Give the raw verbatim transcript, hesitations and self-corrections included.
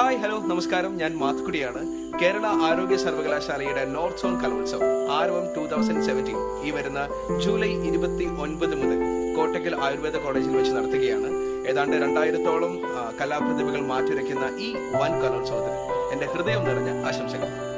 Hi hello നമസ്കാരം. ഞാൻ മാത്തുക്കുട്ടിയാണ്. കേരള ആരോഗ്യ സർവകലാശാലയുടെ നോർത്ത് സോൺ കലോത്സവം ആരവം ടൂ തൗസൻഡ് സെവൻറ്റീൻ ഈ വരുന്ന ജൂലൈ ഇരുപത്തി ഒൻപത് മുതൽ കോട്ടക്കൽ ആയുർവേദ കോളേജിൽ വെച്ച് നടത്തുകയാണ്. ഏതാണ്ട് രണ്ടായിരത്തോളം കലാപ്രതിഭകൾ മാറ്റുരയ്ക്കുന്ന ഈ വൻ കലോത്സവത്തിന് എന്റെ ഹൃദയം നിറഞ്ഞ ആശംസകൾ.